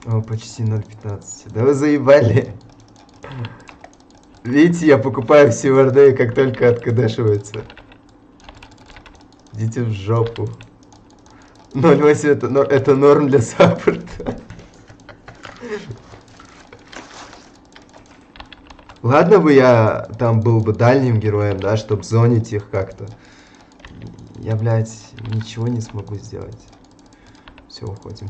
О, почти 0.15. Да вы заебали. Видите, я покупаю все варды, как только откадешивается. Идите в жопу. 0.8 это норм для саппорта. Ладно бы я там был бы дальним героем, да, чтобы зонить их как-то. Я, блядь, ничего не смогу сделать. Все, уходим.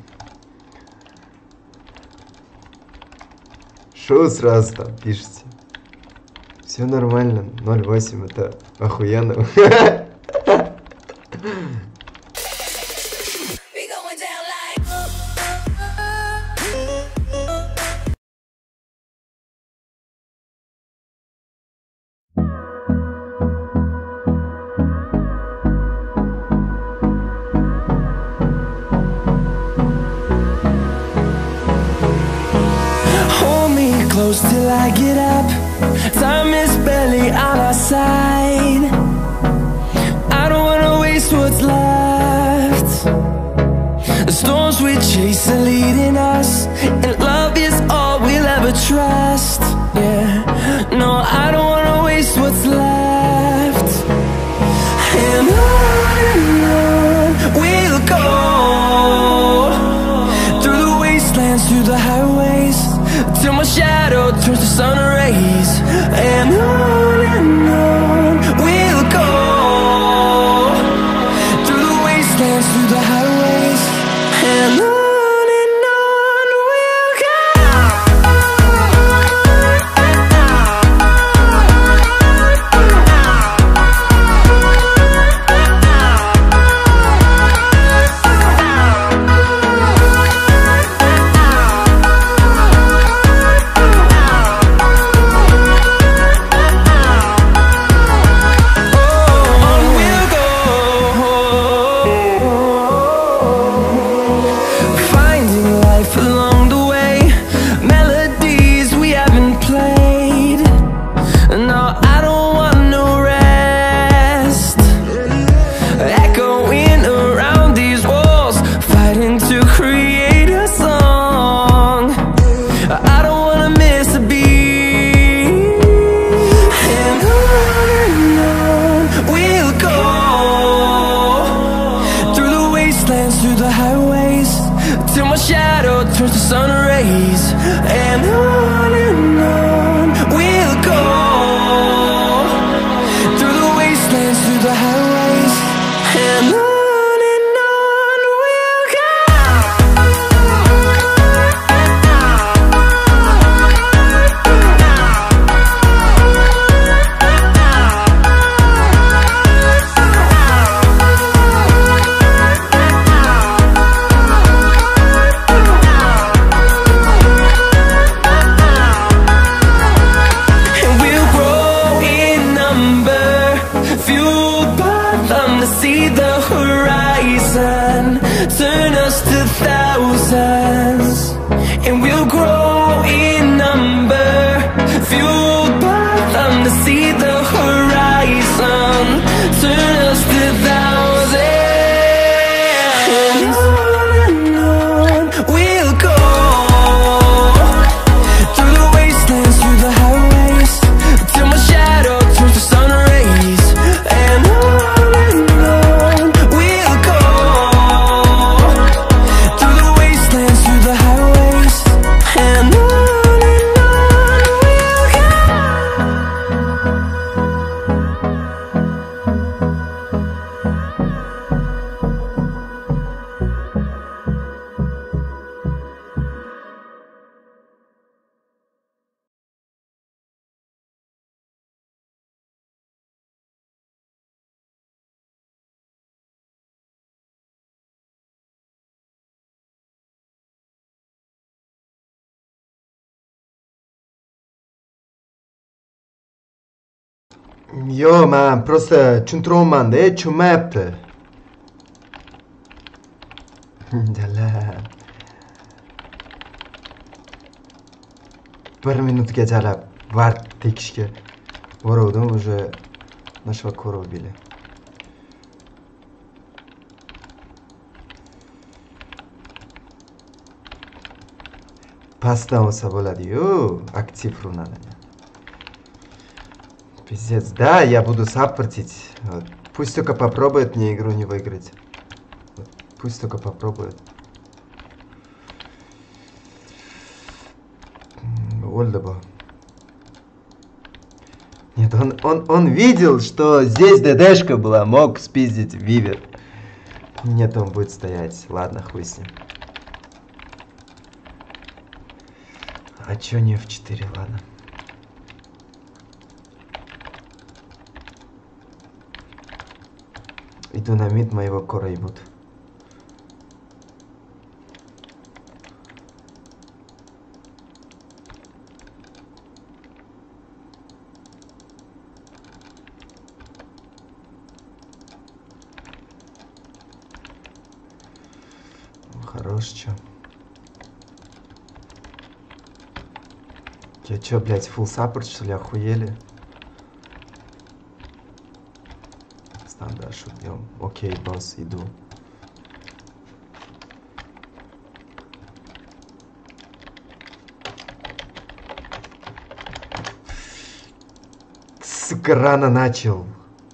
Шо сразу там пишете? Все нормально. 0.8 это охуенно. Close till I get up. Time is barely on our side. I don't wanna waste what's left. The storms we chase are leading us, and love is all we'll ever trust. Yeah, no, I don't wanna waste what's left. And on we'll go, through the wastelands, through the highways, till my shadow turns to sun rays. And on we'll go, through the wastelands, through the highways. And on we'll go. Through the highways, till my shadow turns to sun rays. And on we'll go, through the wastelands, through the highways. And on we'll go. See the horizon turn us to thousands, and we'll grow in number, fueled by them. To see the horizon turn us to thousands, and on we'll go, through the wastelands, through the highways, till my shadow turns to sun rays. And Yo, man, просто tushuntiryapman-da, tushunmayapti. Jala. 1 minutga jalab vart tekishga boruvdim, уже нашего кора убили. Pastdan olsa bo'ladi-yu, aktiv runani. Пиздец. Да, я буду саппортить. Вот. Пусть только попробует мне игру не выиграть. Вот. Пусть только попробует. Ольдоба. Нет, он видел, что здесь ДДшка была, мог спиздить Вивер. Нет, он будет стоять. Ладно, хуй с ним. А чё не F4, ладно. Иду на мид, моего кора ебут. Хорош, чё. Я чё, блядь, фулл саппорт, что ли, охуели? Стандарт делаем. Окей, босс, иду. Сука, рано начал.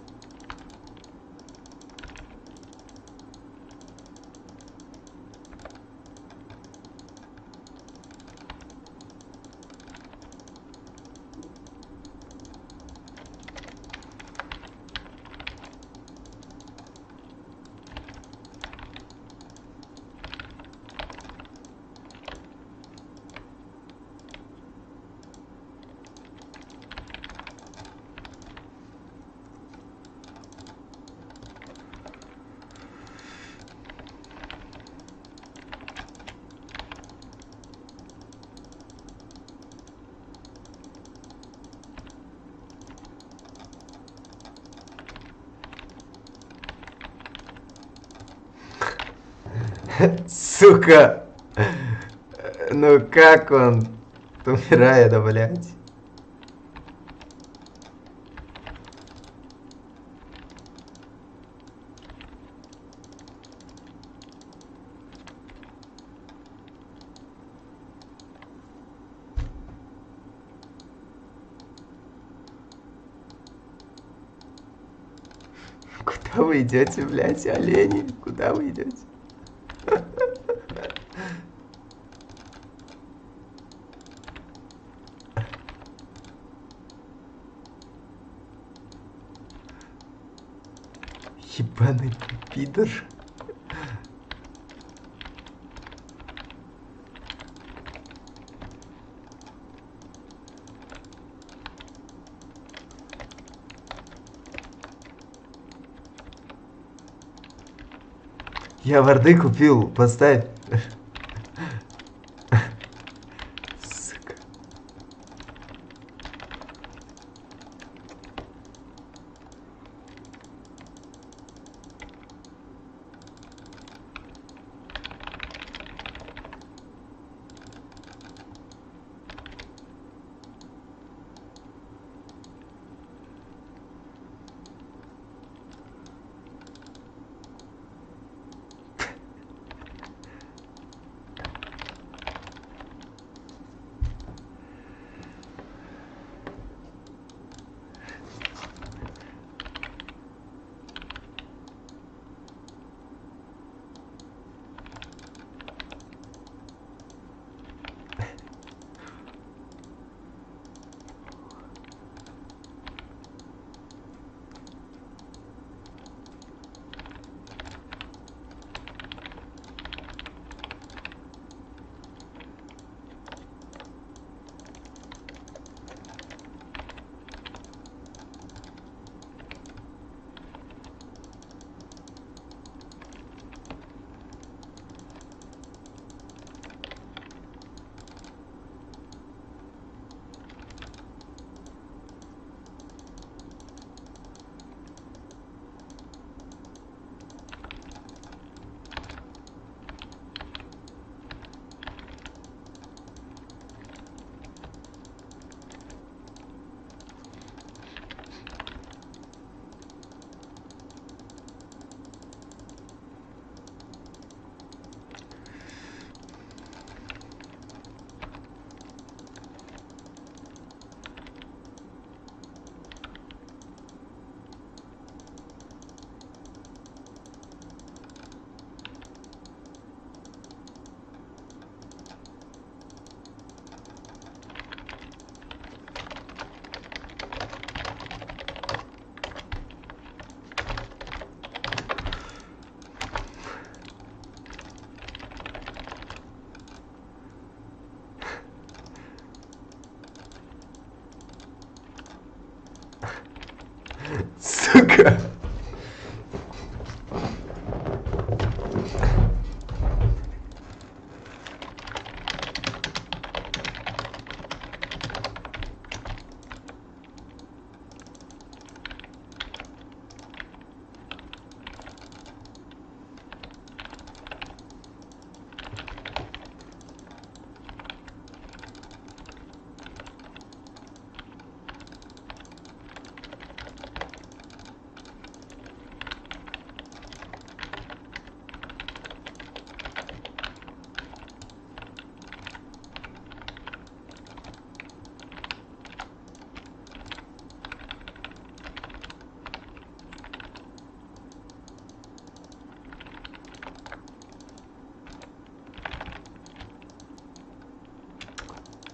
Сука! Ну как он умирает, да, блядь? Куда вы идете, блядь, олени? Куда вы идете? Ебаный пидор. Я варды купил, поставь. Сука.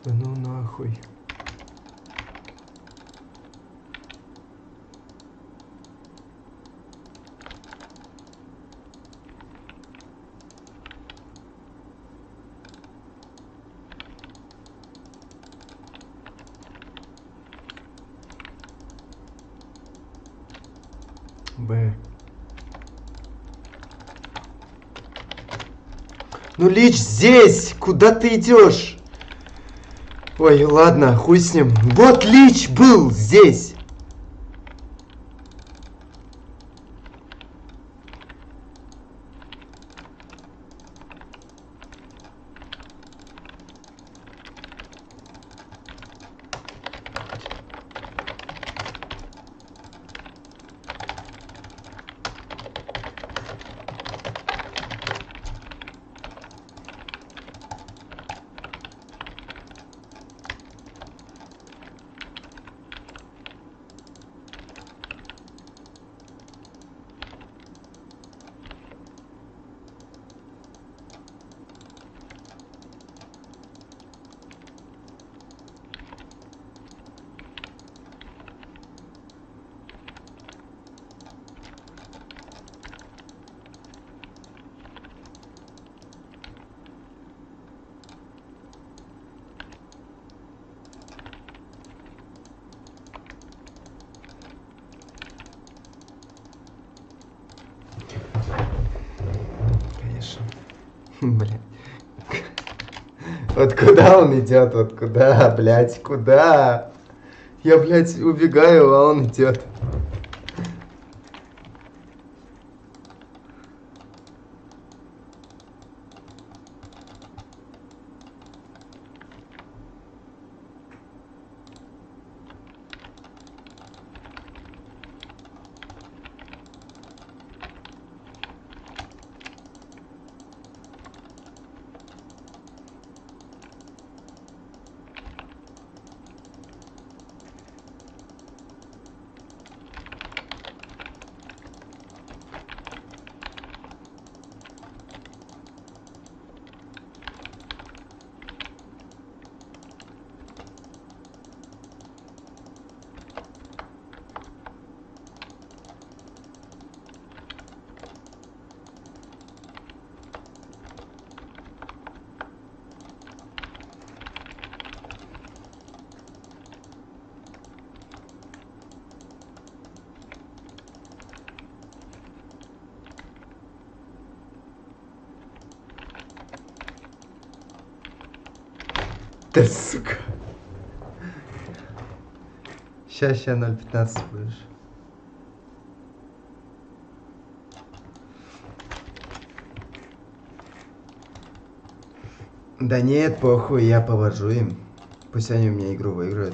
Да ну нахуй. Б. Ну, Лич здесь! Куда ты идешь? Ой, ладно, хуй с ним. Вот Лич был здесь! Конечно. Блядь. Вот куда он идет? Вот куда, блядь, куда? Я, блядь, убегаю, а он идет. Да, сука. Сейчас 0.15 будешь. Да нет, похуй, я повожу им. Пусть они у меня игру выиграют.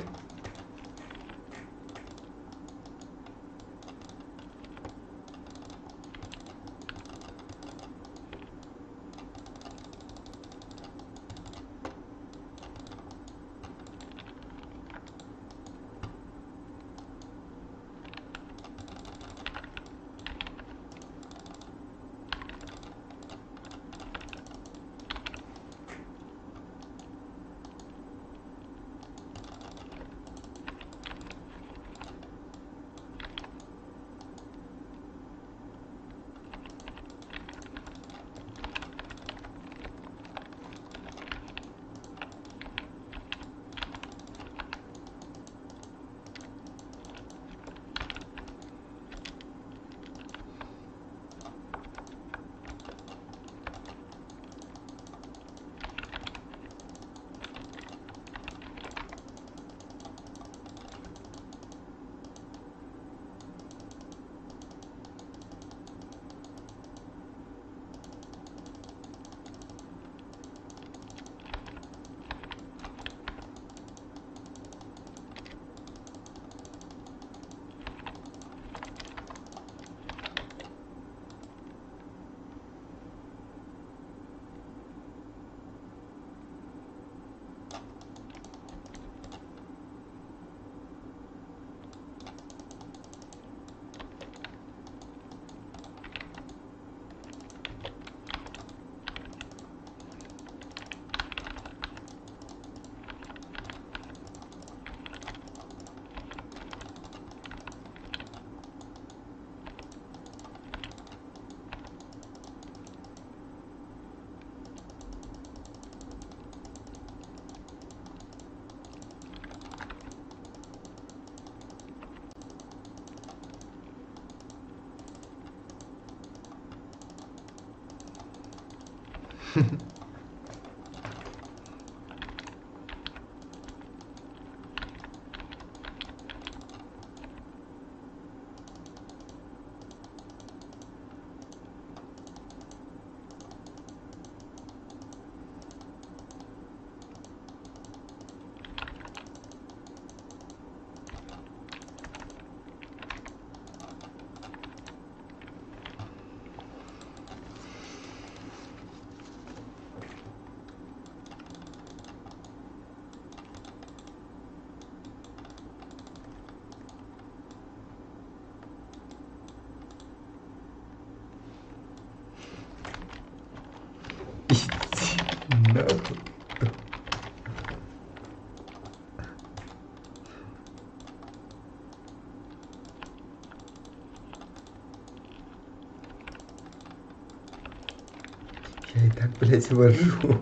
Нахуй. Я и так, блядь, вожу.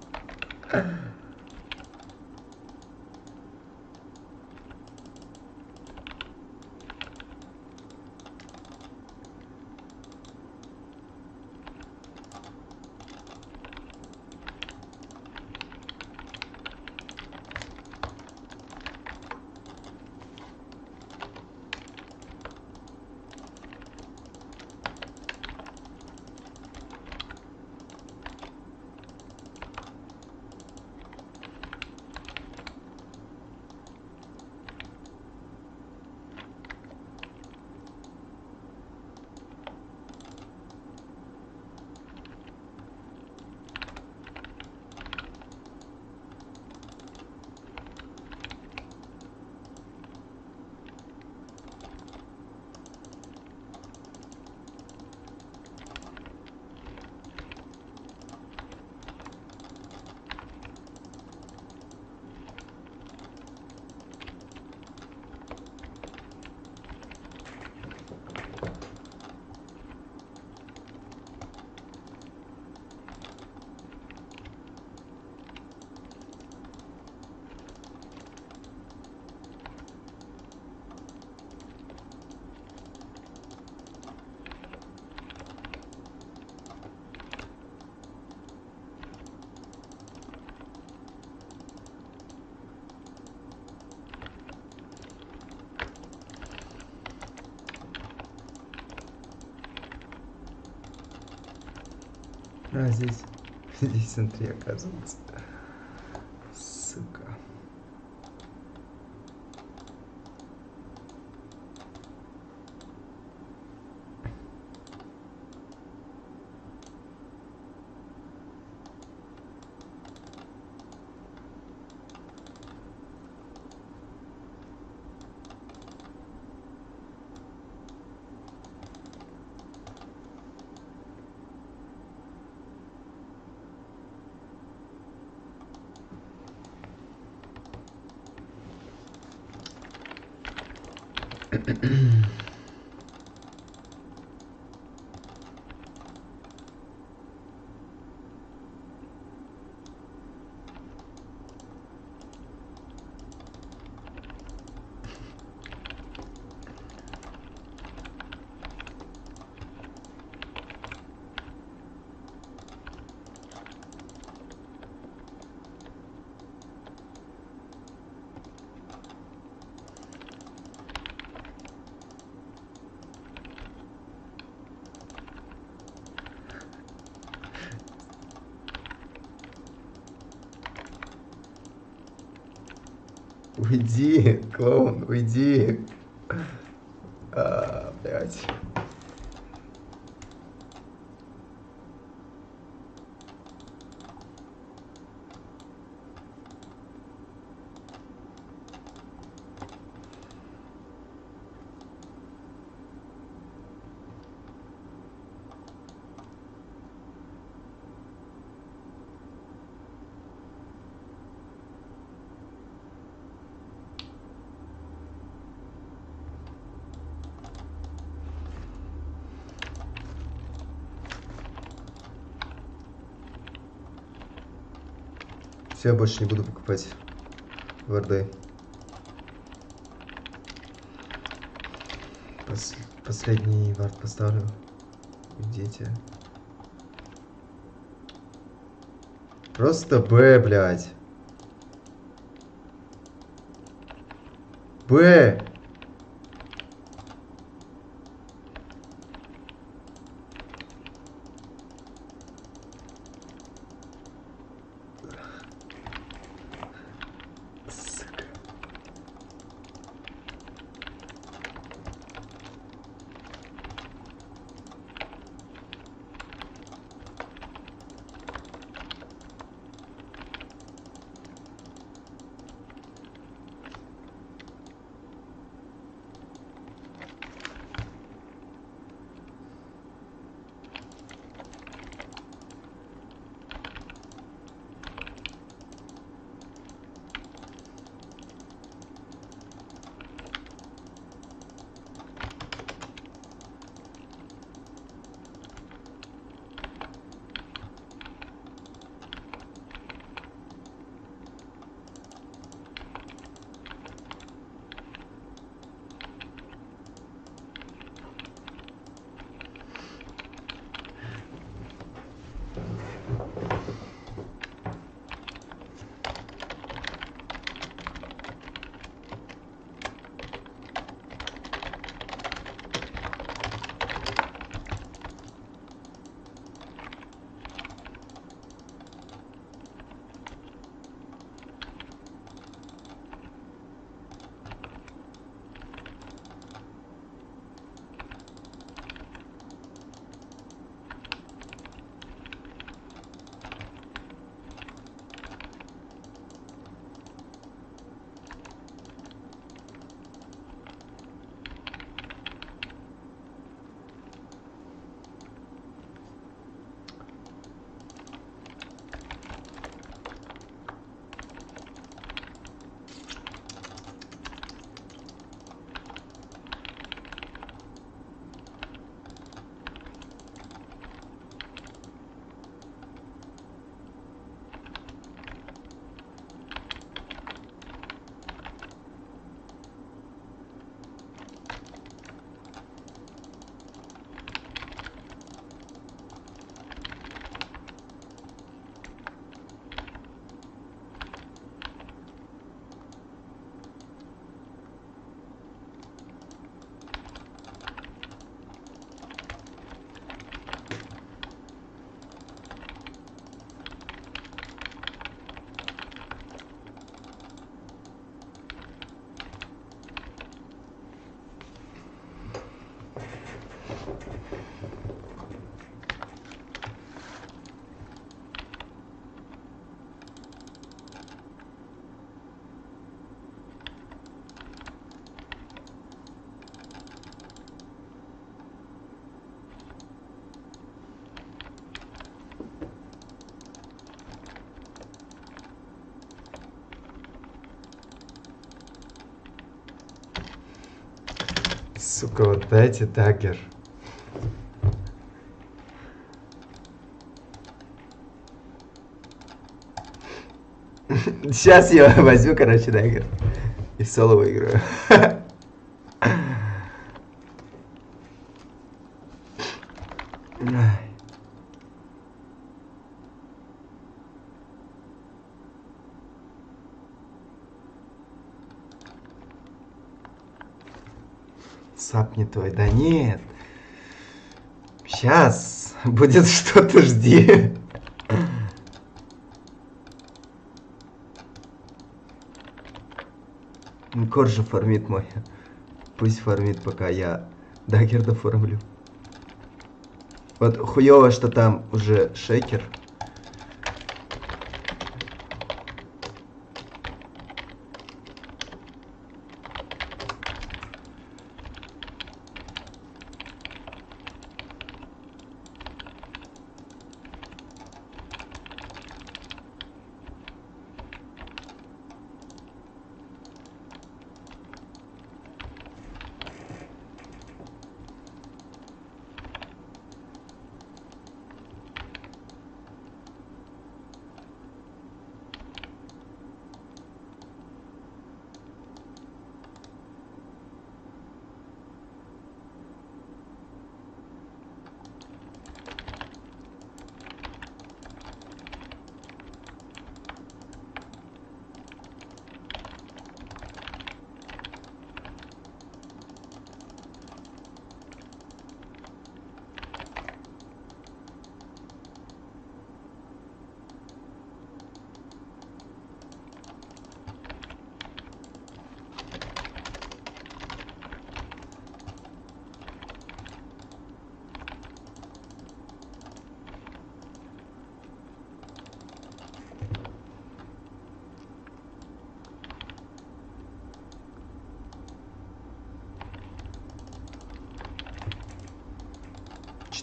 А, здесь внутри, оказывается. Сука. Уйди, клоун, уйди. Блядь. Все, я больше не буду покупать варды. Последний вард поставлю. Идите. Просто Б, блядь. Б. Сука, вот дайте даггер. Сейчас я возьму, короче, даггер. И соло выиграю. Сап не твой. Да нет. Сейчас будет что-то, жди. Коржа фармит мой. Пусть фармит, пока я даггер доформлю. Вот хуёво, что там уже шейкер.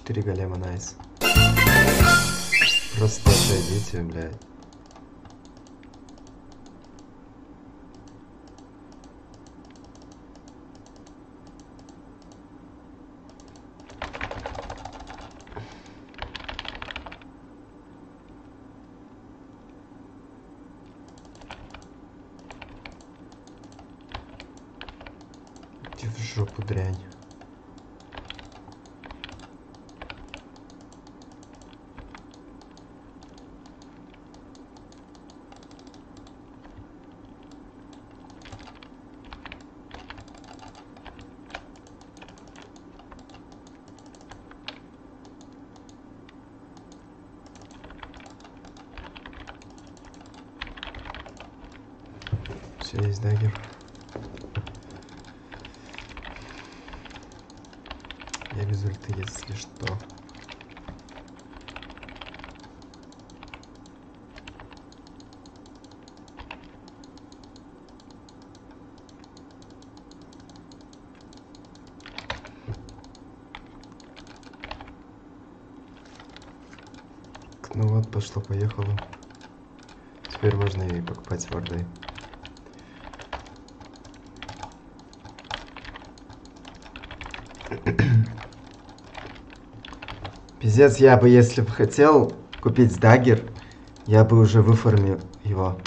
4 голема, найс. Просто отойдите, блядь. Иди в жопу, дрянь. Все, есть дагер. Я без ульты, если что. Ну вот, пошло-поехало. Теперь можно и покупать варды. Пиздец, я бы, если бы хотел купить дагер, я бы уже выформил его.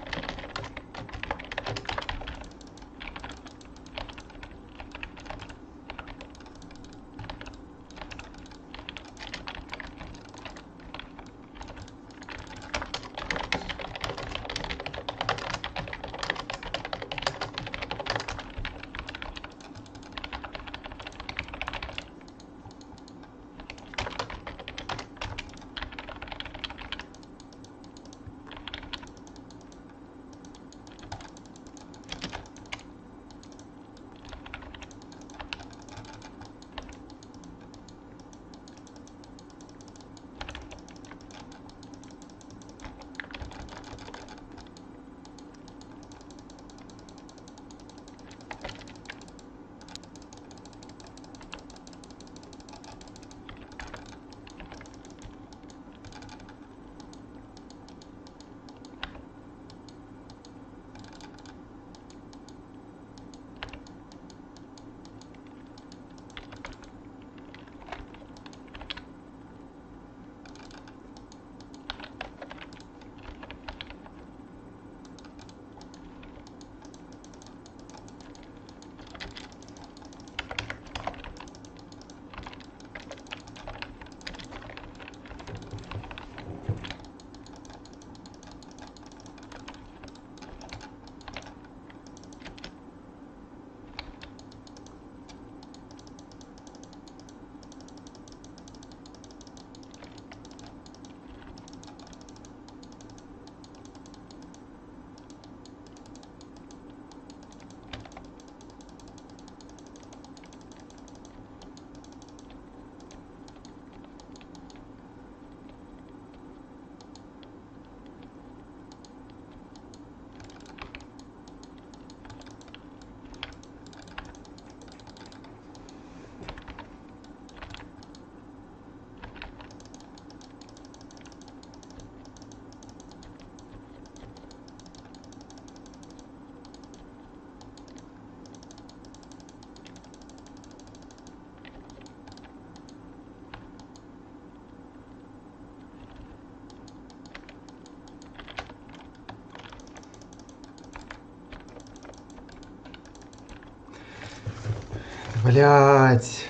Блять.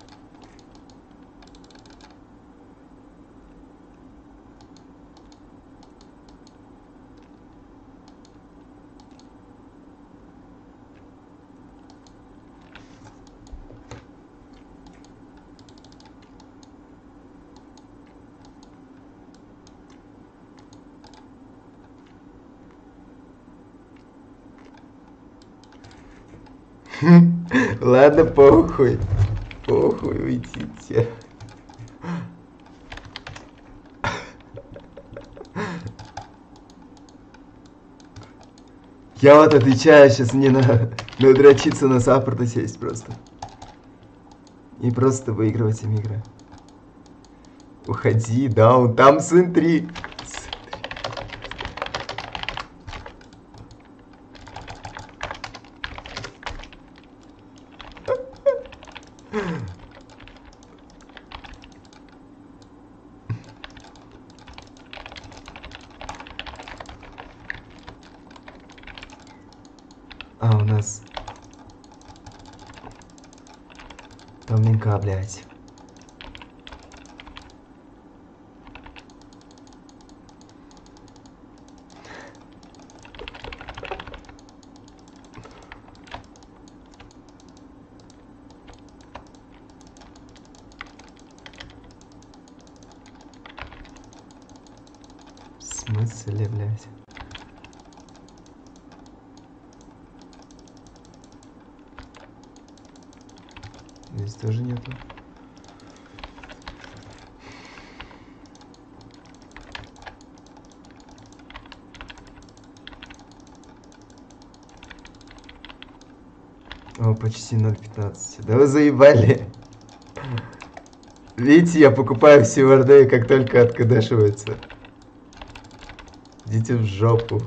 Ладно, похуй. Похуй, уйдите. Я вот отвечаю, сейчас не надо дрочиться на саппорта сесть просто. И просто выигрывать им игры. Уходи, даун, там смотри. А, у нас... Томненько, блядь. В смысле, блядь? Здесь тоже нету. О, почти 0.15. Да вы заебали. Видите, я покупаю все варды, как только откадешивается. Идите в жопу.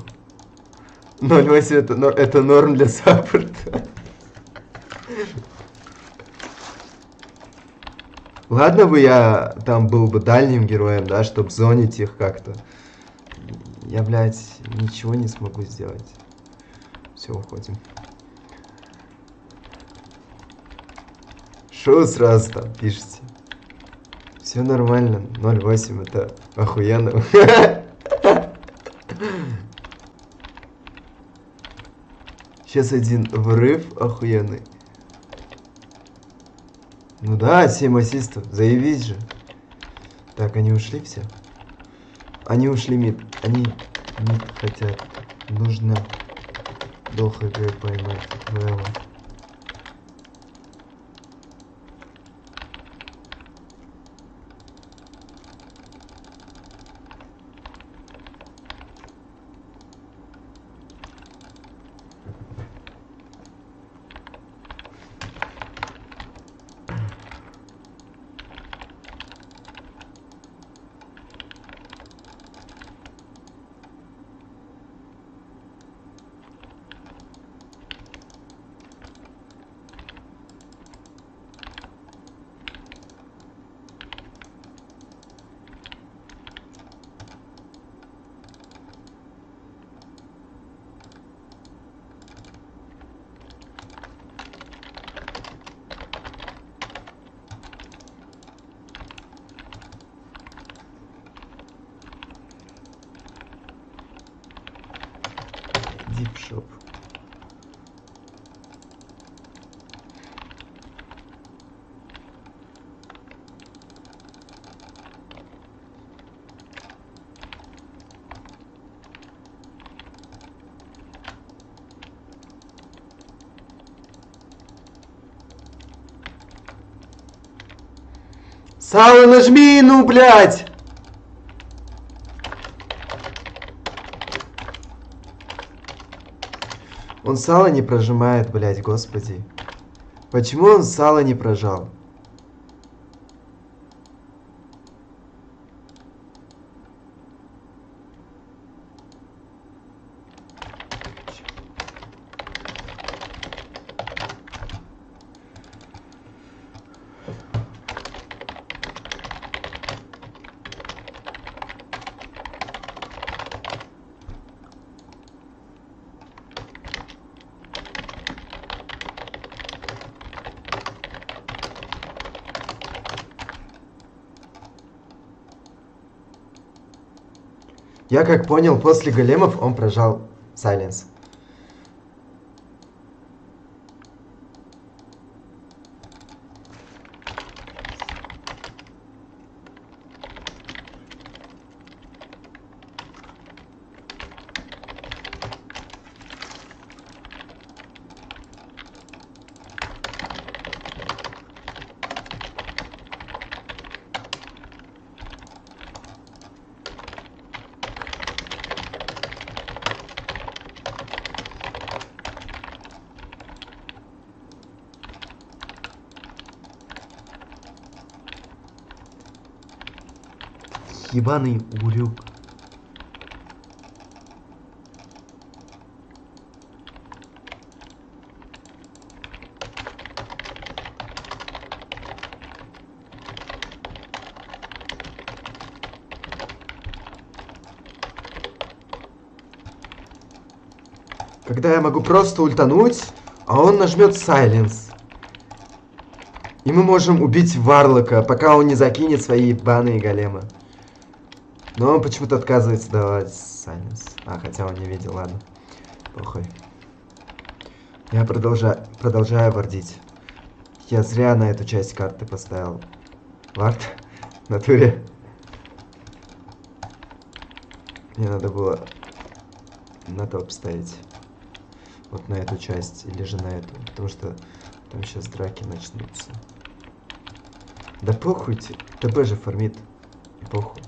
0.8 это норм для саппорта. Ладно бы я там был бы дальним героем, да, чтобы зонить их как-то. Я, блядь, ничего не смогу сделать. Все, уходим. Шо вы сразу там пишете? Все нормально. 0.8 это охуенно. Сейчас один врыв охуенный. Ну да, 7 ассистов. Заявись же. Так, они ушли все? Они ушли мид. Они мид хотят. Нужно до ХГ поймать. Браво. Дипшоп. Сало нажми, ну, блядь! Он сало не прожимает, блядь, господи. Почему он сало не прожал? Я как понял, после големов он прожал Сайленс. ебаный урюк. Когда я могу просто ультануть, а он нажмет Silence. И мы можем убить Варлока, пока он не закинет свои ебаные големы. Но он почему-то отказывается давать Silence. А, хотя он не видел, ладно. Похуй. Я продолжаю вардить. Я зря на эту часть карты поставил. Вард? В натуре. Мне надо было на топ ставить. Вот на эту часть или же на эту. Потому что там сейчас драки начнутся. Да похуй, ТБ же фармит. И похуй.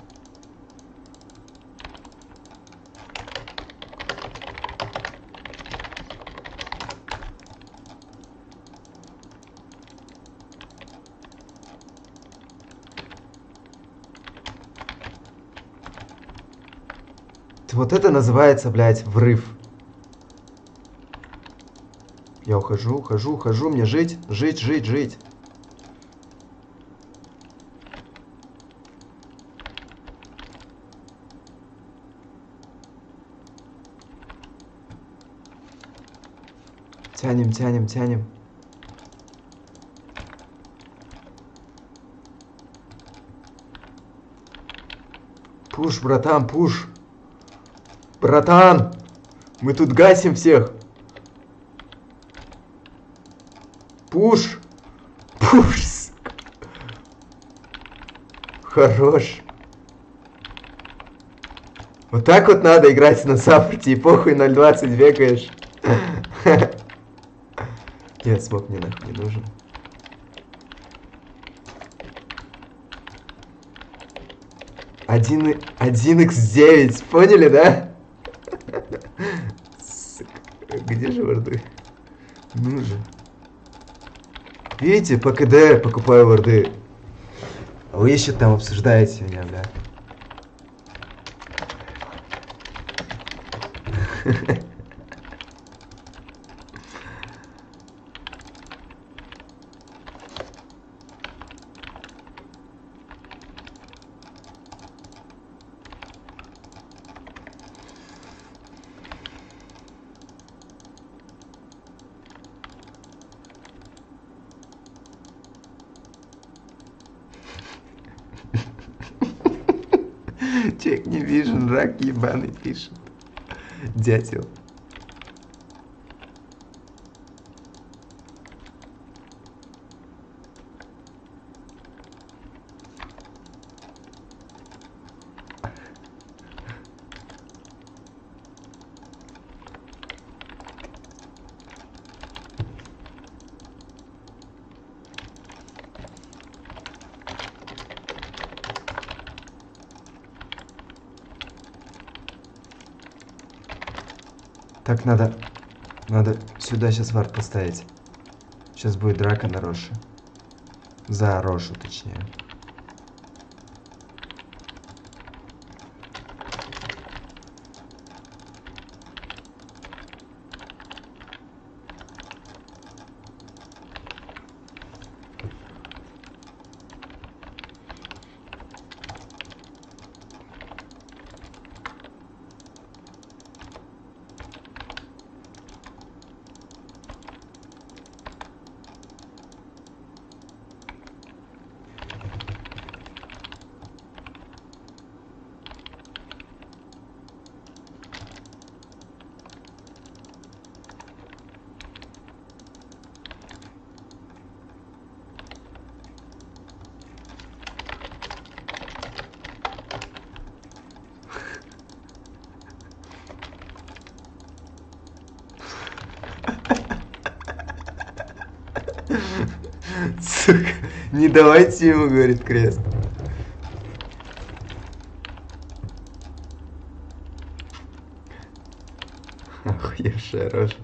Вот это называется, блядь, врыв. Я ухожу, ухожу, мне жить. Тянем. Пуш, братан, пуш. Братан, мы тут гасим всех. Пуш. Хорош. Вот так вот надо играть на саппорте, и похуй 0.20 векаешь. Нет, смог мне нахуй не нужен. Один x9, поняли, да? Сука, где же варды? Ну же. Видите, по КД покупаю варды. А вы еще там обсуждаете меня, бля. Человек не вижен, рак ебаный пишет. Дятел. Так, надо сюда сейчас вард поставить. Сейчас будет драка на Роше. За Рошу, точнее. Сука, не давайте ему, говорит крест. Охуевшая рожа.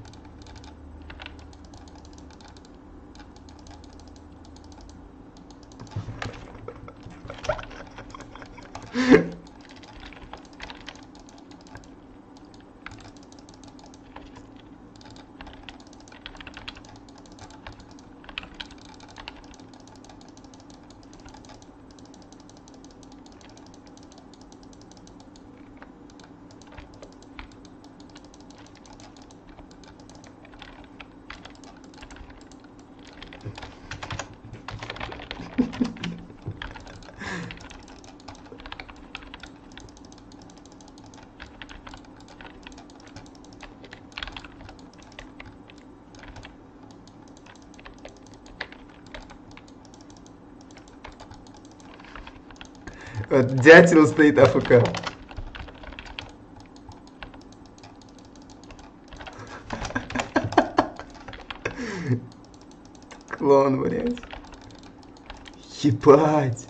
Вот дятел стоит АФК. Клоун, блядь. Ебать.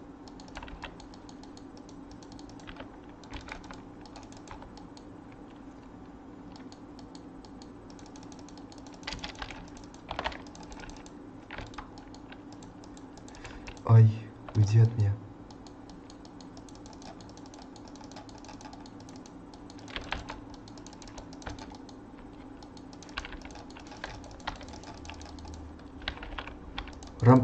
Ай, уйди от меня. Рам...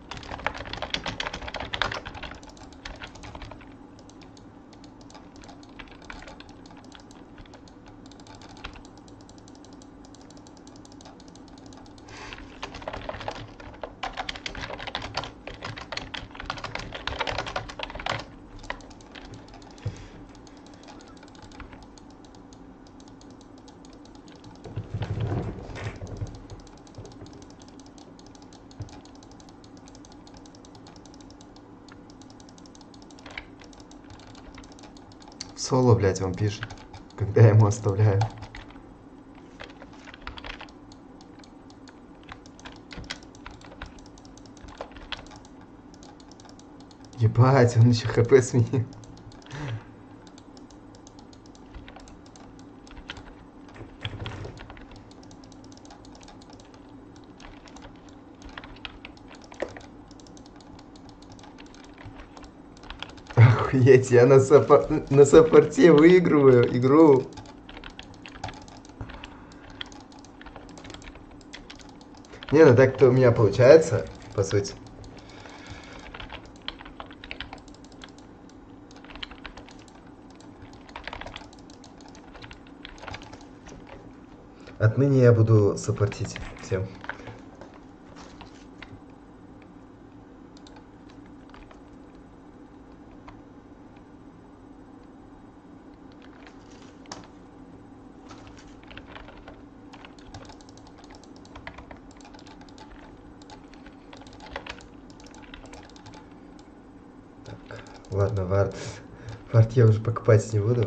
Соло, блядь, он пишет, когда я ему оставляю. Ебать, он еще хп сменил. Охуеть, я на саппорте выигрываю игру. Не, ну так-то у меня получается, по сути. Отныне я буду саппортить всем. Так, ладно, вард. Вард я уже покупать не буду.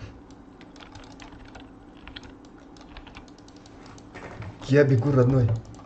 Я бегу, родной.